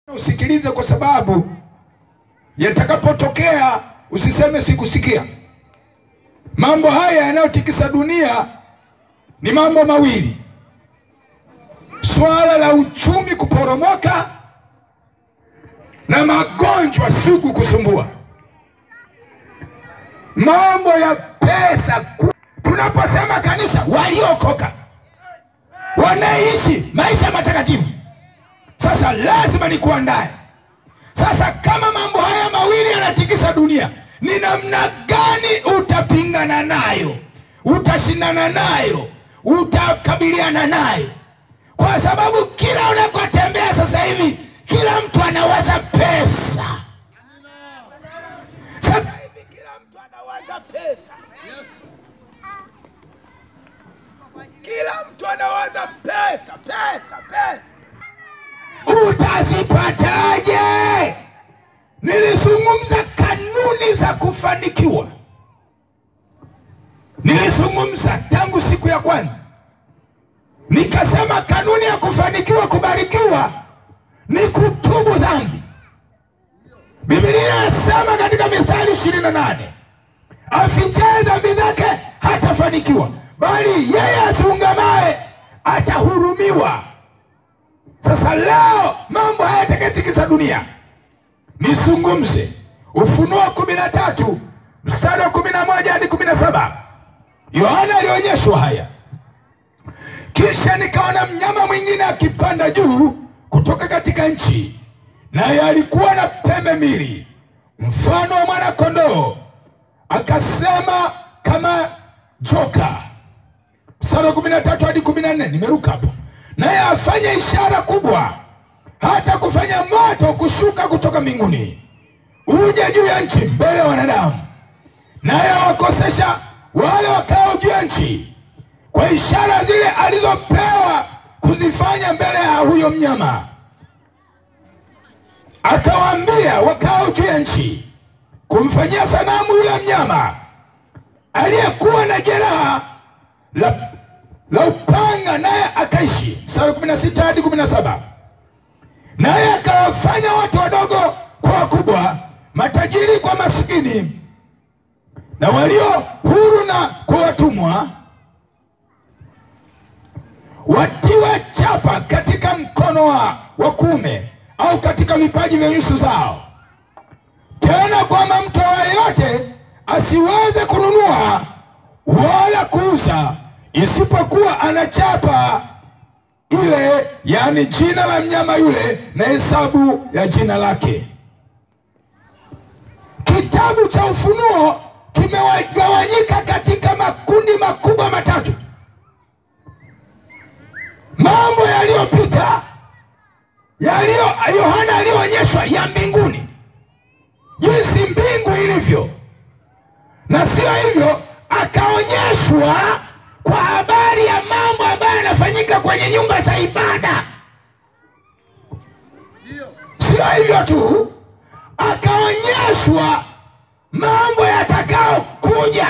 Usikilize, kwa sababu yatakapotokea usiseme sikusikia. Mambo haya yanayotikisa dunia ni mambo mawili: swala la uchumi kuporomoka na magonjwa sugu kusumbua. Mambo ya pesa. Tunaposema kanisa, waliokoka wanaishi maisha matakatifu. Sasa lazima nikuandae. Sasa kama mambo haya mawili yanatikisa dunia, ni namna gani utapingana nayo, utashindana nayo, utakabiliana nayo? Kwa sababu kila unakotembea sasa hivi, kila mtu anawaza pesa. Sasa hivi kila mtu anawaza pesa. Kila mtu anawaza pesa, pesa, pesa. Utazipataje? Nilizungumza kanuni za kufanikiwa. Nilizungumza tangu siku ya kwanza. Nikasema kanuni ya kufanikiwa, kubarikiwa, ni kutubu dhambi. Biblia inasema katika Mithali 28, afichaye dhambi zake hatafanikiwa, bali yeye asiungamaye atahurumiwa. Sasa leo mambo haya yatakayotikisa dunia, nizungumze Ufunuo 13 mstari wa 11 hadi 17. Yohana alionyeshwa haya. Kisha nikaona mnyama mwingine akipanda juu kutoka katika nchi, naye alikuwa na pembe mbili mfano wa mwana kondoo, akasema kama joka. Mstari wa 13 hadi 14, nimeruka hapo. Naye afanye ishara kubwa, hata kufanya moto kushuka kutoka mbinguni uje juu ya nchi mbele ya wanadamu, naye awakosesha wale wakao juu ya nchi kwa ishara zile alizopewa kuzifanya mbele ya huyo mnyama. Akawaambia wakao juu ya nchi kumfanyia sanamu yule mnyama aliyekuwa na jeraha la upanga, naye akaishi. Mstari 16 hadi 17. Naye akawafanya watu wadogo kwa wakubwa, matajiri kwa maskini, na walio huru na kwa watumwa, watiwe chapa katika mkono wa kuume au katika vipaji vya nyuso zao, tena kwamba mtu yeyote asiweze kununua wala kuuza isipokuwa anachapa ile, yani jina la mnyama yule na hesabu ya jina lake. Kitabu cha Ufunuo kimegawanyika katika makundi makubwa matatu. Mambo yaliyopita, Yohana alionyeshwa ya mbinguni, jinsi mbingu ilivyo, na sio hivyo akaonyeshwa kwa habari ya mambo ambayo yanafanyika kwenye nyumba za ibada. Sio hivyo tu, akaonyeshwa mambo yatakao kuja.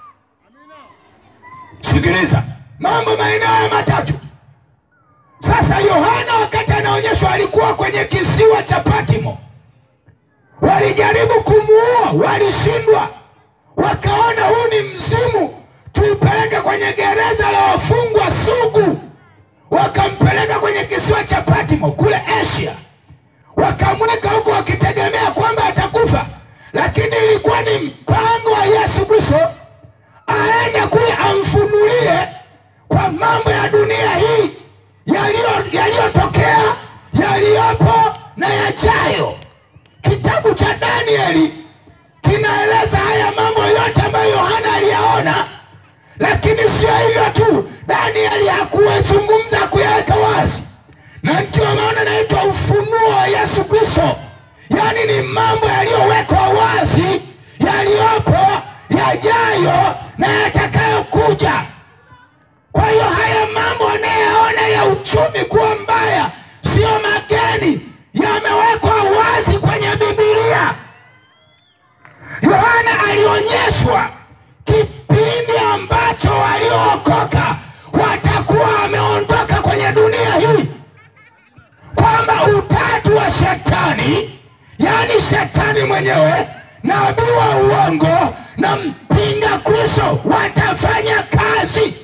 Sikiliza, mambo maeneo matatu. Sasa Yohana wakati anaonyeshwa alikuwa kwenye kisiwa cha Patmo. Walijaribu kumuua, walishindwa. Wakaona huu ni mzimu, tuipeleke kwenye gereza la wafungwa sugu. Wakampeleka kwenye kisiwa cha Patmo kule Asia. Wakamweka huko wakitegemea kwamba atakufa, lakini ilikuwa ni mpango wa Yesu Kristo aende kule amfunulie kwa mambo ya dunia hii, yaliyotokea, yaliyopo na yajayo. Kitabu cha Danieli kinaeleza haya mambo yote ambayo Yohana aliyaona. Lakini sio hivyo tu, Danieli hakuwazungumza, kuyaweka wazi, na ndio maana naitwa ufunuo wa Yesu Kristo. Yani ni mambo yaliyowekwa wazi, yaliyopo, yajayo na yatakayokuja. Kwa hiyo haya mambo anayoona ya uchumi kuwa mbaya sio mageni, yamewekwa wazi kwenye Biblia. Yohana alionyeshwa kipindi ambacho waliookoka watakuwa wameondoka kwenye dunia hii, kwamba utatu wa shetani, yani shetani mwenyewe, nabii wa uongo na mpinga Kristo watafanya kazi.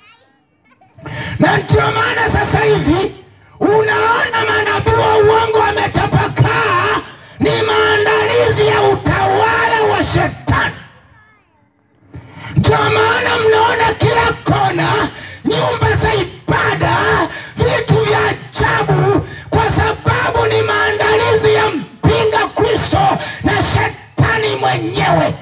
Na ndio maana sasa hivi unaona manabii wa uongo wametapakaa, ni maandalizi ya utawala wa shetani. Ndio maana mnaona kila kona nyumba za ibada, vitu vya ajabu, kwa sababu ni maandalizi ya mpinga Kristo na shetani mwenyewe.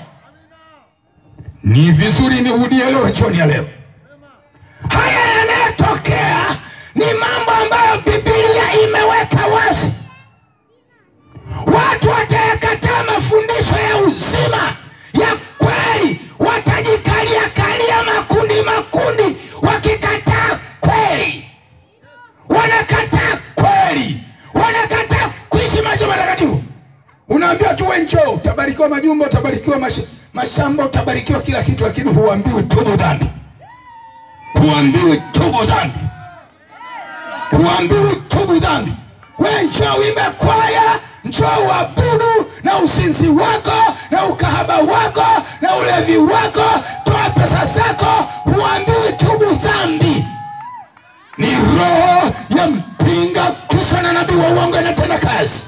Ni vizuri nirudie leo jioni ya leo. Haya yanayotokea ni mambo ambayo Biblia imeweka wazi. Watu watakataa mafundisho ya uzima ya kweli, watajikalia kalia makundi makundi, wakikataa kweli. Wanakataa kweli, wanakataa kuishi maisha matakatifu. Unaambiwa tu wewe njoo, utabarikiwa majumba, utabarikiwa mashamba, utabarikiwa kila kitu, lakini huambiwi tubu dhambi. Huambiwi tubu dhambi. Huambiwi tubu dhambi. Wewe njoo uimbe kwaya, njoo uabudu na usinzi wako na ukahaba wako na ulevi wako, toa pesa zako, huambiwi tubu dhambi. Ni roho ya mpinga Kristo na nabii wa uongo inatenda kazi.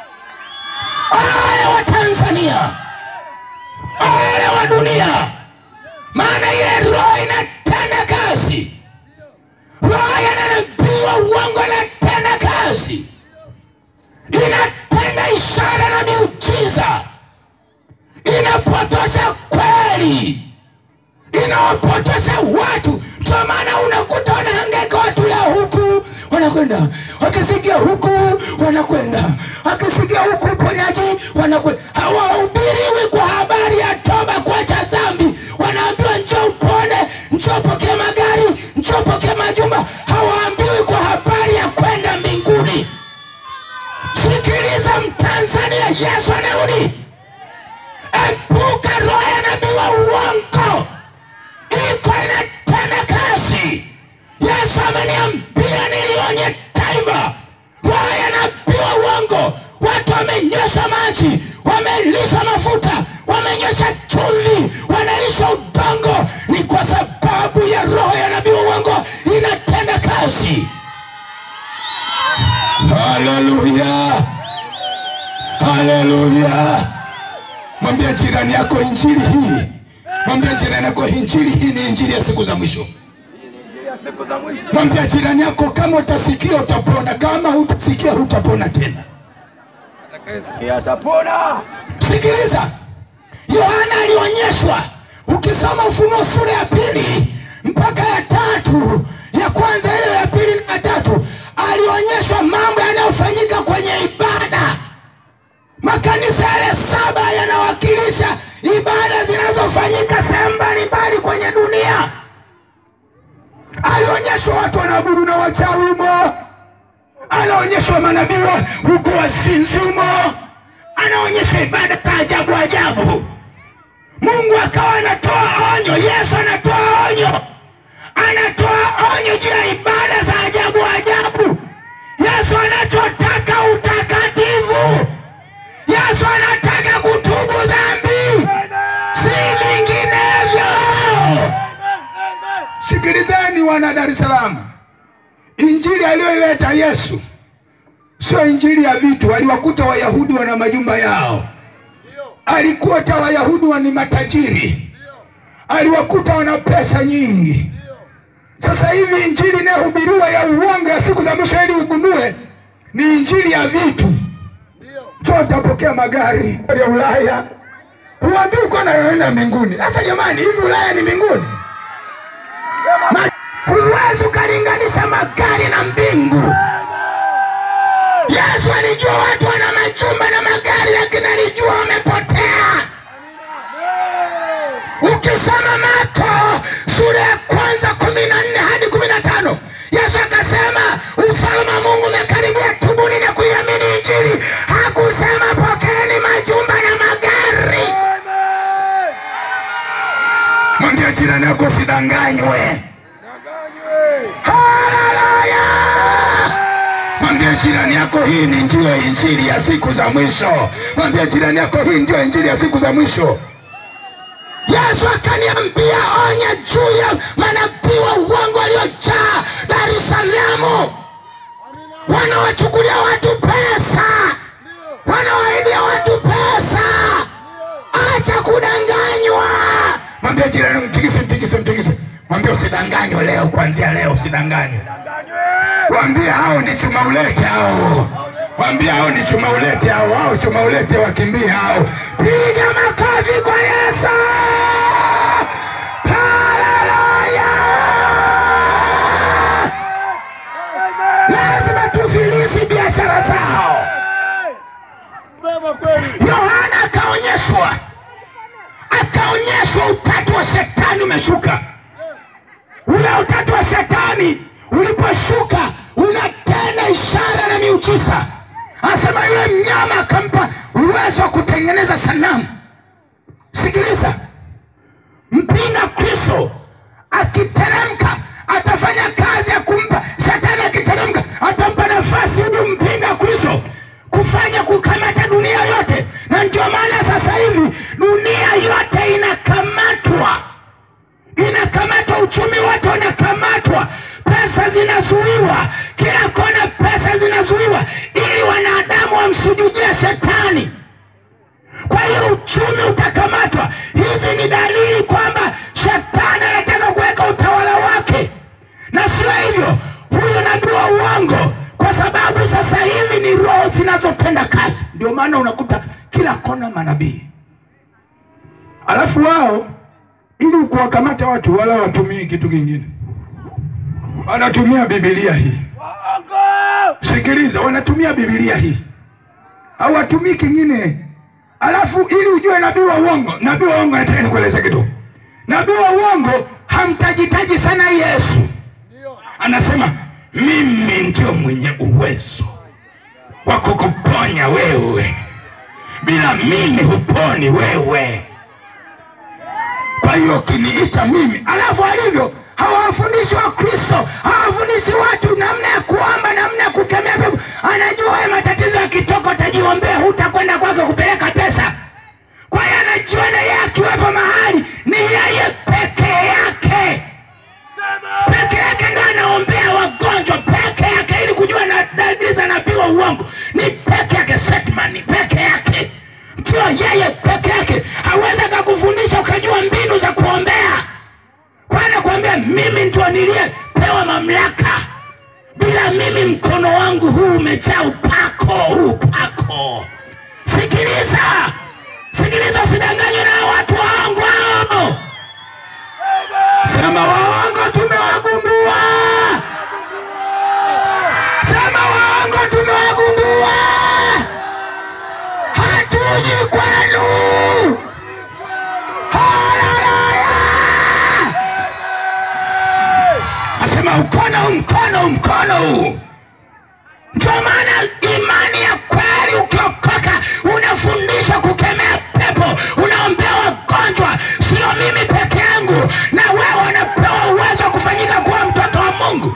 Ole wa Tanzania, ole wa dunia, maana ile roho inatenda kazi. Roho ya nabii wa uongo inatenda kazi, inatenda ishara na miujiza, inapotosha kweli, inawapotosha watu. Ndio maana unakuta wanahangaika watu la huku wanakwenda, wakisikia huku wanakwenda, wakisikia huku ponyaji wanakwenda. Hawahubiriwi kwa habari ya toba, kuacha dhambi. Wanaambiwa njoo upone, njoo pokea magari, njoo pokea majumba. Hawaambiwi kwa habari ya kwenda mbinguni. Sikiliza Mtanzania, Yesu anarudi. Epuka roho ya nabii wa uongo, iko inatenda kazi. Yesu ameniambia nilionye taifa, roho ya nabii wa uongo. Watu wamenyosha maji, wamelisha mafuta, wamenyosha chumvi, wanalisha udongo. Ni kwa sababu ya roho ya nabii wa uongo inatenda kazi. Haleluya, haleluya. Mwambie jirani yako injili hii. Mwambie jirani yako injili hii ni injili ya siku za mwisho. Mwambie jirani yako kama utasikia utapona, kama utasikia hutapona tena. Atakayesikia atapona. Sikiliza. Yohana alionyeshwa, ukisoma Ufunuo sura ya 2 mpaka ya 3, ya kwanza ile ya 2 na 3, alionyeshwa mambo yanayofanyika kwenye ibada. Makanisa yale 7 yanawakilisha ibada zinazofanyika sehemu mbalimbali kwenye dunia. Alionyeshwa watu wanaabudu na wachawi humo. Anaonyeshwa manabii huko wasinzi humo. Anaonyesha ibada za ajabu ajabu. Mungu akawa anatoa onyo, Yesu anatoa onyo. Anatoa onyo juu ya ibada za ajabu ajabu. Yesu anachotaka utakatifu. Yesu anataka kutubu dhambi, si vinginevyo. Sikilizeni wana Dar es Salaam. Injili aliyoileta Yesu sio injili ya vitu. Aliwakuta Wayahudi wana majumba yao. Alikuta Wayahudi wana matajiri. Aliwakuta wana pesa nyingi. Sasa hivi injili inayohubiriwa ya uongo ya siku za mwisho ili ugundue ni injili ya vitu. Njoo utapokea magari ya Ulaya. Huambii uko naenda mbinguni. Sasa jamani, hivi Ulaya ni mbinguni? Huwezi ukalinganisha magari na mbingu. Yesu alijua watu wana majumba na magari, lakini alijua wamepotea. Ukisoma Marko sura ya 1:14 hadi 15, Yesu akasema ufalme wa Mungu umekaribia, tubuni na kuiamini injili. Hakusema pokeeni majumba na magari. Mwambie jirani yako usidanganywe. Haleluya. Mwambie jirani yako, hii ni ndio injili ya siku za mwisho. Mwambie jirani yako, hii ndio injili ya siku za mwisho. Yesu akaniambia, onya juu ya manabii wa uongo waliojaa Dar es Salaam. Wanawachukulia watu pesa, wanawaidia watu pesa. Acha kudanganywa. Mwambie jirani, mtikise. Mwambie usidanganywe leo, kuanzia leo usidanganywe. Mwambie hao ni chuma ulete hao. Mwambie hao ni chuma ulete hao. Hao chuma ulete wakimbia hao. Piga makofi kwa Yesu. Haleluya. Lazima tufilisi biashara zao. Sema kweli. Yohana akaonyeshwa utatu wa shetani umeshuka. Ule utatu wa shetani uliposhuka unatenda ishara na miujiza. Anasema yule mnyama akampa uwezo wa kutengeneza sanamu. Sikiliza, mpinga Kristo akiteremka atafanya kazi ya kumpa shetani. Akiteremka atampa nafasi huyu mpinga Kristo kufanya kukamata dunia yote. Na ndio maana sasa hivi dunia yote inakamatwa. Uchumi wote unakamatwa. Pesa zinazuiwa. Kila kona pesa zinazuiwa ili wanadamu wamsujudie shetani. Kwa hiyo uchumi utakamatwa. Hizi ni dalili kwamba shetani anataka kuweka utawala wake. Na sio hivyo, huyu nabii wa uongo, kwa sababu sasa hivi ni roho zinazotenda kazi. Ndio maana unakuta kila kona manabii. Alafu wao ili kuwakamata watu wala watumii kitu kingine. Wanatumia Biblia hii. Sikiliza, wanatumia Biblia hii. Hawatumii kingine. Alafu ili ujue nabii wa uongo, nataka nikueleze kidogo. Nabii wa uongo hamtajitaji sana Yesu. Anasema mimi ndio mwenye uwezo wa kukuponya wewe. Bila mimi huponi wewe. Kwa hiyo kiniita mimi. Alafu alivyo hawafundishi wa Kristo, hawafundishi watu namna ya kuomba, namna ya kukemea pepo. Anajua wewe matatizo yakitoka utajiombea, hutakwenda kwake kupeleka pesa. Kwa hiyo anajua na yeye akiwepo mahali ni yeye peke yake. Peke yake ndiye anaombea wagonjwa peke yake, ili kujua na dalili za nabii wa uongo. Ni peke yake, Setman peke yake. Ndio yeye peke yake. Hawezi kukufundisha ukajua mbinu za kuombea. Kwa anakuambia mimi ndio niliyepewa mamlaka. Bila mimi mkono wangu huu umejaa upako. Sikiliza, usidanganywe na watu waongo. Sema waongo tumewagundua. Sema waongo tumewagundua. Hatuji kwenu. Haleluya. Asema mkono. Ndio maana imani ya kweli ukiokoka unafundishwa kukemea pepo, unaombea wagonjwa. Sio mimi peke yangu, na wewe unapewa uwezo wa kufanyika kuwa mtoto wa Mungu.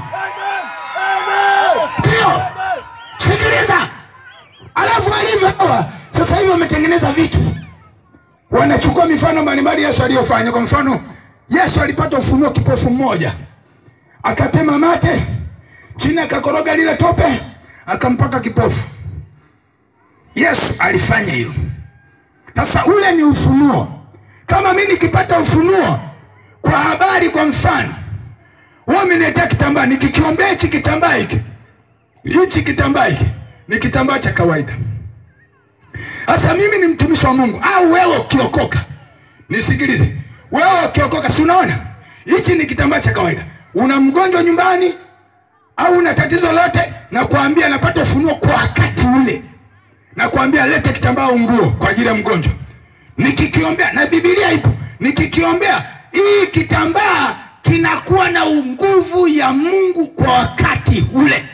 Ndio. Sikiliza. Alafu alivyo sasa hivi wametengeneza vitu. Wanachukua mifano mbalimbali Yesu aliyofanya. Kwa mfano, Yesu alipata ufunuo kipofu mmoja. Akatema mate, chini akakoroga lile tope, akampaka kipofu. Yesu alifanya hilo. Sasa ule ni ufunuo. Kama mimi nikipata ufunuo kwa habari, kwa mfano, wewe umeniletea kitambaa, nikikiombea hichi kitambaa hiki. Hichi kitambaa hiki ni kitambaa cha kawaida. Sasa mimi ni mtumishi wa Mungu, au wewe ukiokoka. Nisikilize. Wewe ukiokoka, si unaona? Hichi ni kitambaa cha kawaida. Una mgonjwa nyumbani au una tatizo lote, na kuambia napata ufunuo kwa wakati ule. Na kuambia lete kitambaa nguo kwa ajili ya mgonjwa. Nikikiombea, na Biblia ipo, nikikiombea hii kitambaa kinakuwa na nguvu ya Mungu kwa wakati ule.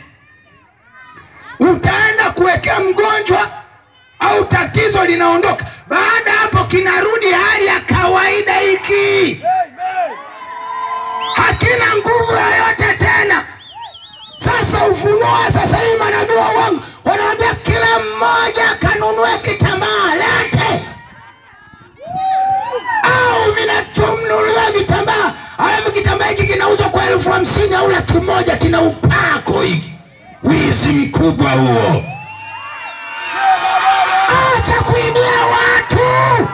Utaenda kuwekea mgonjwa au tatizo linaondoka. Baada hapo kinarudi hali ya kawaida hiki. Hakina nguvu yoyote tena. Sasa Ufunuo sasa hivi manabii wa uongo wanaambia kila mmoja kanunue kitambaa lete. Au minatumnulia vitambaa. Alafu kitambaa hiki kinauzwa kwa 50,000 au 100,000 kina upako hiki. Wizi mkubwa huo. Acha kuibia watu.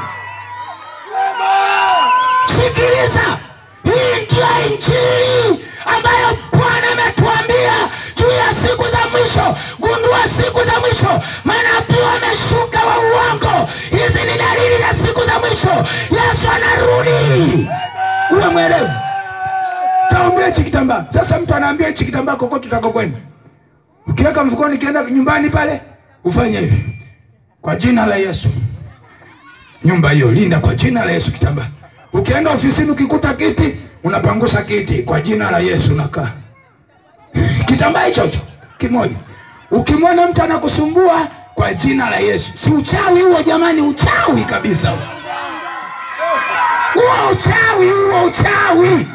Sikiliza. Hii ndio injili ambayo Bwana ametuambia juu ya siku za mwisho. Gundua siku za mwisho. Manabii wameshuka wa uongo. Hizi ni dalili za siku za mwisho. Yesu anarudi. Uwe mwelevu. Taombea hichi kitambaa. Sasa mtu anaambia hichi kitambaa kokote utakokwenda. Ukiweka mfukoni kienda nyumbani pale, ufanye hivi. Kwa jina la Yesu. Nyumba hiyo linda kwa jina la Yesu kitambaa. Ukienda ofisini ukikuta kiti, unapangusha kiti kwa jina la Yesu unakaa. Kitambaa hicho kimoja. Ukimwona mtu anakusumbua kwa jina la Yesu. Si uchawi huo jamani, uchawi kabisa. Huo uchawi, huo uchawi.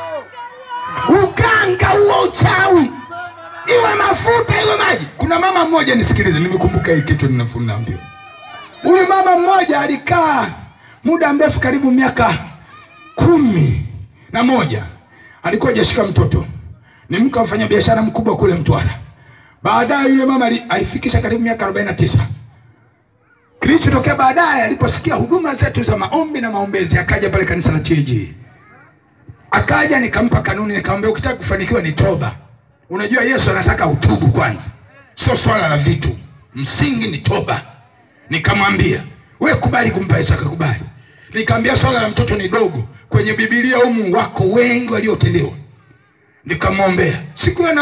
Uganga huo uchawi. Iwe mafuta iwe maji. Kuna mama mmoja nisikilize, nimekumbuka hii kitu ninafunaambia. Huyu mama mmoja alikaa muda mrefu karibu miaka 11. Alikuwa hajashika mtoto. Ni mke wa mfanyabiashara mkubwa kule Mtwara. Baadaye yule mama alifikisha karibu miaka 49. Kilichotokea baadaye aliposikia huduma zetu za maombi na maombezi, akaja pale kanisa la TG. Akaja nikampa kanuni, nikamwambia ukitaka kufanikiwa ni toba. Unajua Yesu anataka utubu kwanza. Sio swala la vitu. Msingi ni toba. Nikamwambia, wewe kubali kumpa Yesu, akakubali. Nikamwambia swala la mtoto ni dogo. Kwenye Biblia humu wako wengi waliotendewa. Nikamwombea. Siku ya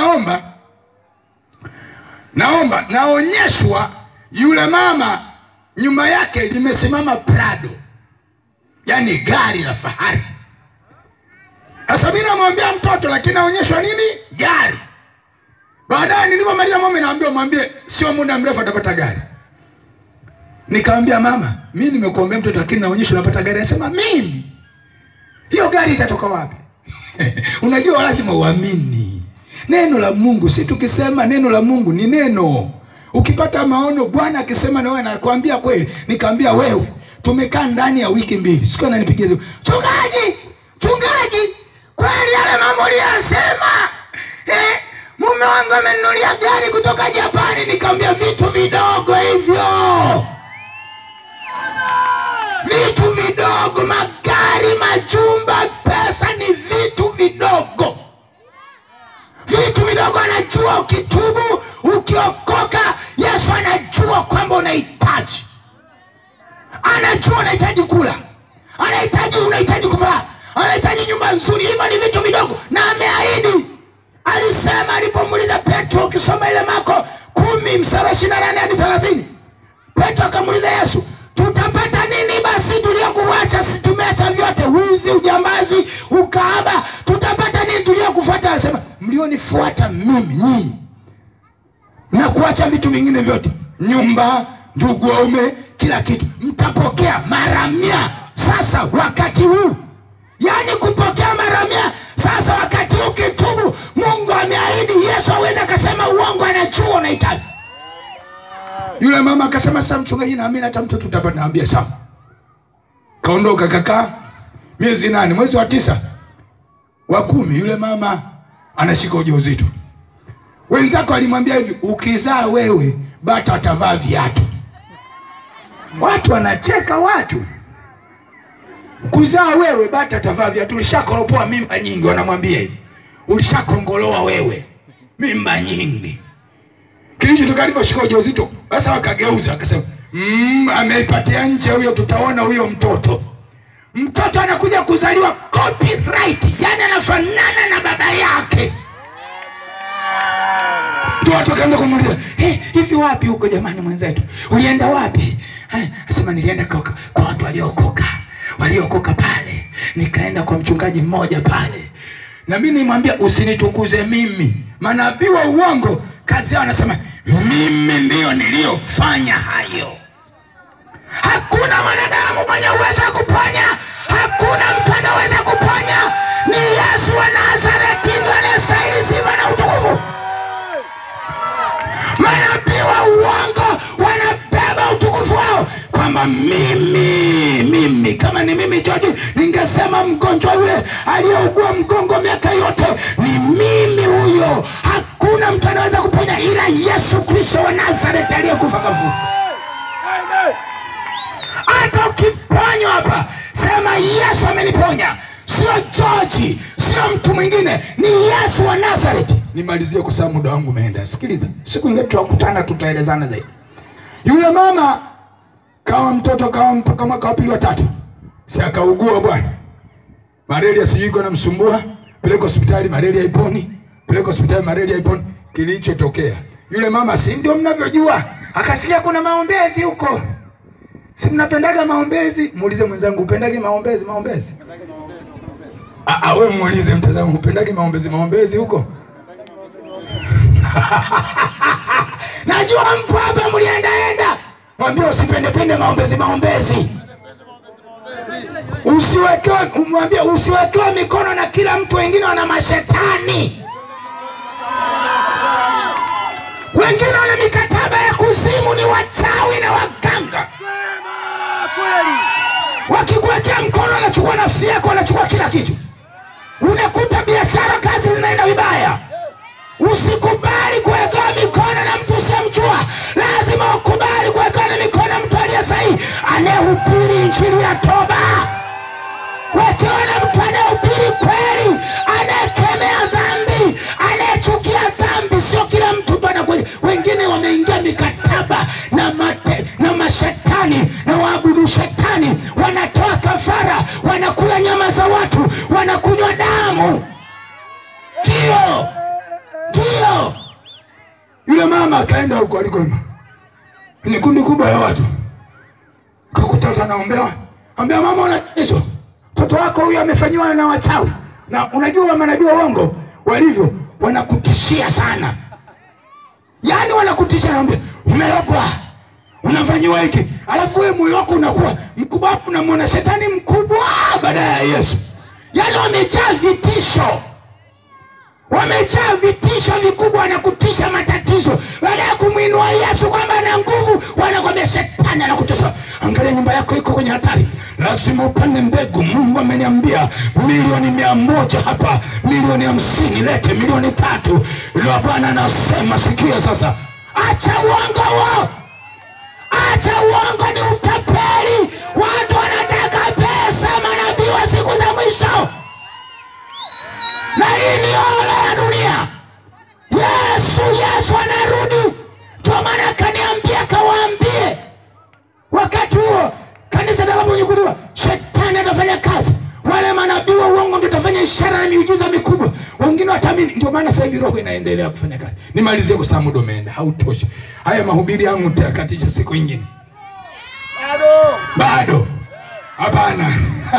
naonyeshwa yule mama nyuma yake limesimama Prado. Yaani gari la fahari. Sasa mimi namwambia mtoto lakini naonyeshwa nini? Gari. Baadaye nilipomaliza mwambie sio muda mrefu atapata gari. Nikamwambia mama, mimi nimekuombea mtoto lakini naonyeshwa unapata gari. Anasema mimi. Hiyo gari itatoka wapi? Unajua lazima uamini. Neno la Mungu, si tukisema neno la Mungu ni neno. Ukipata maono Bwana akisema na wewe anakuambia kweli. Nikamwambia wewe, tumekaa ndani ya wiki 2. Siku ananipigia simu. Chungaji, kweli yale mambo aliyosema. Mume wangu amenunulia gari kutoka Japani. Nikamwambia vitu vidogo hivyo. Vitu vidogo, magari, majumba, pesa ni vitu vidogo. Vitu vidogo. Anajua ukitubu, ukiokoka, Yesu anajua kwamba unahitaji. Anajua unahitaji kula. Unahitaji kuvaa. Anahitaji nyumba nzuri. Hivyo ni vitu vidogo. Na ameahidi. Alisema alipomuuliza Petro, ukisoma ile Marko 10:28 hadi 30. Petro akamuuliza Yesu, tutapata nini basi tuliokuacha? Si tumeacha vyote, wizi, ujambazi, ukahaba. Tutapata nini tuliokufuata? Anasema mlionifuata mimi nyinyi na kuacha vitu vingine vyote, nyumba, ndugu, waume, kila kitu, mtapokea mara 100. Sasa wakati huu, yani kupokea mara 100. Sasa wakati ukitubu, Mungu ameahidi. Yesu hawezi akasema uongo, anajua unahitaji. Yule mama akasema sasa mchungaji na mimi hata mtoto tutapata. Naambia sawa. Kaondoka kaka. Miezi 8, mwezi wa 9 wa 10 yule mama anashika ujauzito. Wenzako alimwambia hivi, ukizaa wewe bata atavaa viatu. Watu wanacheka watu. Kuzaa wewe bata atavaa viatu. Ulishakoropoa mimba nyingi, wanamwambia hivi. Ulishakongoloa wewe mimba nyingi. Kilicho tukalipo shika ujauzito. Sasa wakageuza akasema, ameipatia nje huyo, tutaona huyo mtoto. Mtoto anakuja kuzaliwa copyright, yani anafanana na baba yake. Ndio watu kaanza kumuuliza, hivi wapi huko jamani mwenzetu? Ulienda wapi? Anasema nilienda kwa watu waliokoka pale. Nikaenda kwa mchungaji mmoja pale. Na mimi nimwambia usinitukuze mimi. Manabii wa uongo kazi yao anasema mimi ndio niliyofanya hayo. Hakuna mwanadamu mwenye uwezo wa kuponya. Hakuna mtu anaweza kuponya. Ni Yesu wa Nazareti ndiye anastahili sifa na utukufu. kwamba mimi kama ni mimi George, ningesema mgonjwa yule aliyeugua mgongo miaka yote ni mimi huyo. Hakuna mtu anaweza kuponya ila Yesu Kristo wa Nazareth aliyekufa kafufuka. Hata ukiponywa hapa, sema Yesu ameniponya. Sio George, sio mtu mwingine, ni Yesu wa Nazareth. Nimalizie kwa sababu muda wangu umeenda. Sikiliza, siku nyingine tutakutana, tutaelezana zaidi. Yule mama kama mtoto kama mwaka wa 2 wa 3. Si akaugua bwana. Malaria sijui iko namsumbua, peleka hospitali malaria iponi, peleka hospitali malaria iponi. Kilichotokea, yule mama si ndio mnavyojua, akasikia kuna maombezi huko. Si mnapendaga maombezi? Muulize mwenzangu, upendage maombezi? Wewe muulize mtazamo, upendage maombezi huko? Najua mpo hapa mlienda. Mwambie usipende maombezi. Usiwekewe mikono na kila mtu, wengine wana mashetani. Wengine wana mikataba ya kuzimu, ni wachawi na waganga. Wakikuwekea mkono wanachukua nafsi yako, wanachukua kila kitu. Unakuta biashara, kazi zinaenda vibaya. Usikubali kuwekewa mikono na mtu usemjua. Lazima ukubali kuwekewa mikono na mtu aliye sahihi, anayehubiri injili ya toba. Wekewa na mtu anayehubiri kweli, anayekemea dhambi, anayechukia dhambi. Sio kila mtu bana. Wengine wameingia mikataba na mashetani na waabudu shetani, wanatoa kafara, wanakula nyama za watu, wanakunywa damu. Ndio. Yule mama akaenda huko alikoma, kwenye kundi kubwa la watu. Kakuta anaombewa. Ambia mama, unateswa. Mtoto wako huyu amefanywa na wachawi. Na unajua manabii wa uongo walivyo, wanakutishia sana. Yaani wanakutishia, naambia umelogwa, unafanywa hiki. Alafu wewe moyo wako unakuwa mkubwa, unamwona shetani mkubwa baada ya Yesu. Yaani wamejaa vitisho vikubwa, wanakutisha matatizo. Baada ya kumuinua Yesu kwamba ana nguvu, wanakwambia shetani anakutisha. Angalia nyumba yako iko kwenye hatari, lazima upande mbegu. Mungu ameniambia milioni 100 hapa, milioni 50, lete milioni 3. Ndio Bwana anasema. Sikia sasa, acha uongo wao. Acha uongo, ni utapeli. Watu wanataka pesa, manabii wa siku za mwisho. Na hii ni ole ya dunia. Yesu anarudi. Ndio maana kaniambia kawaambie, wakati huo kanisa litakaponyakuliwa, shetani atafanya kazi. Wale manabii wa uongo ndio watafanya ishara na miujiza mikubwa. Wengine wataamini. Ndio maana sasa hivi roho inaendelea kufanya kazi. Nimalizie kwa sababu muda umeenda, hautoshi. Haya mahubiri yangu nitakatisha siku nyingine. Bado. Hapana.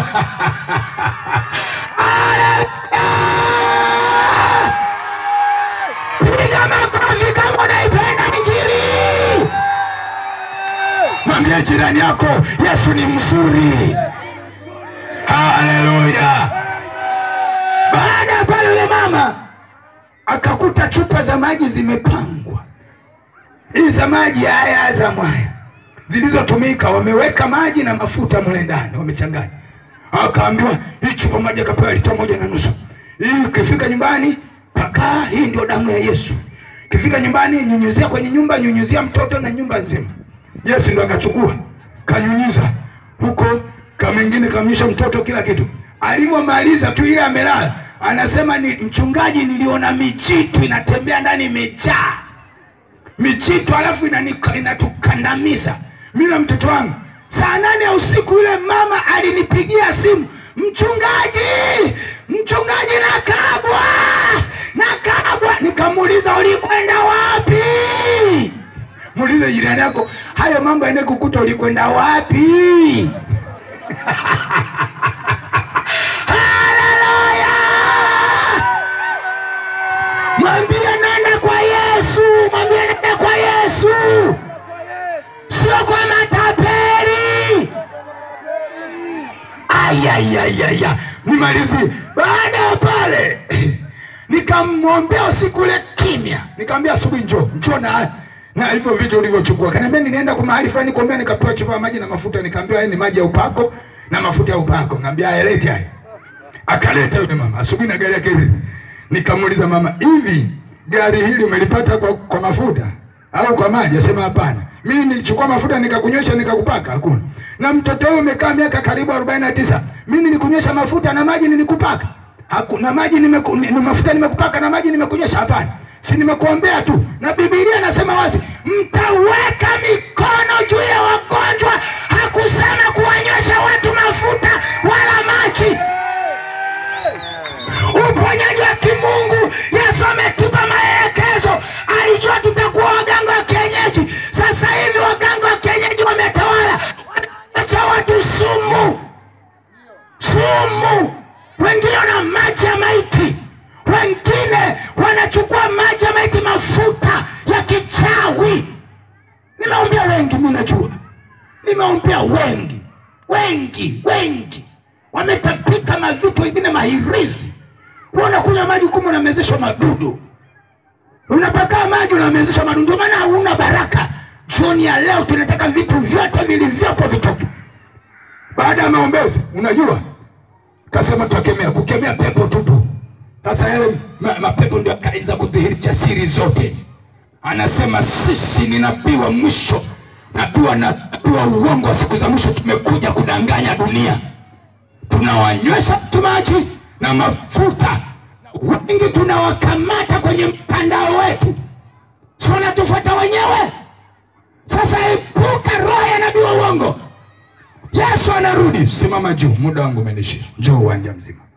Kama unaipenda injili, mwambie jirani yako Yesu ni mzuri. Haleluya. Baada pale yule mama akakuta chupa za maji zimepangwa. Hizi za maji haya za mwaya zilizotumika, wameweka maji na mafuta mle ndani, wamechanganya. Akaambiwa hii chupa maji akapewa lita 1.5. Hii ukifika nyumbani paka, hii ndio damu ya Yesu. Ukifika nyumbani nyunyuzia kwenye nyumba, nyunyuzia mtoto na nyumba nzima. Yesu ndio akachukua, kanyunyiza huko, kama mengine kamnyisha mtoto kila kitu. Alipomaliza tu ile amelala, anasema ni mchungaji, niliona michitu inatembea ndani imejaa. Michitu alafu inatukandamiza. Mimi na mtoto wangu. Saa 8 ya usiku yule mama alinipigia simu, mchungaji nakabwa. Nikamuuliza ulikwenda wapi? Muulize jirani yako, hayo mambo yanekukuta ulikwenda wapi? Haleluya. Mwambie nenda kwa Yesu, sio kwa matapeli. Ayayayaya. Nimalizie. Baada ya pale nikamwombea usiku ule kimya. Nikamwambia asubuhi njoo na hivyo vitu ulivyochukua. Kaniambia nilienda kwa mahali fulani kuombea, nikapewa chupa ya maji na mafuta, nikaambiwa haya ni maji ya upako na mafuta ya upako. Ngambia alete haya. Akaleta yule mama asubuhi na gari yake hivi. Nikamuuliza mama, hivi gari hili umelipata kwa mafuta au kwa maji? Asema hapana. Mimi nilichukua mafuta nikakunywesha nikakupaka. Hakuna. Na mtoto huyo umekaa miaka karibu 49. Mimi nilikunywesha mafuta na maji nilikupaka. Hakuna maji mafuta nimekupaka na maji nimekunywesha. Hapana. Si nimekuombea tu. Na Biblia inasema wazi, mtaweka mikono juu ya wagonjwa. Hakusema kuwanywesha watu mafuta wala maji. Uponyaji wa kimungu, Yesu ametupa maelekezo. Alijua tutakuwa waganga wa kienyeji. Sasa hivi waganga wa kienyeji wametawala. Wanaacha watu sumu. Sumu. Wengine wana maji ya maiti. Wengine wanachukua maji ya maiti, mafuta ya kichawi. Nimeombea wengi, mimi najua. Nimeombea wengi. Wengi. Wametapika mavitu, wengine mahirizi. Unakunywa maji kumbe unamezeshwa madudu. Unapaka maji unamezeshwa madudu, maana hauna baraka. Jioni ya leo tunataka vitu vyote vilivyopo vitoke. Baada ya maombezi, unajua? Kasema kukemea pepo tupu. Sasa yale mapepo ndio akaanza kudhihirisha siri zote. Anasema sisi ni nabii wa mwisho. Nabii wa uongo siku za mwisho, tumekuja kudanganya dunia. Tunawanywesha maji na mafuta. Wengi tunawakamata kwenye mtandao wetu. Sio natufuata wenyewe. Sasa epuka roho ya nabii wa uongo. Yesu anarudi. Simama juu, muda wangu umenisha. Njoo uwanja mzima.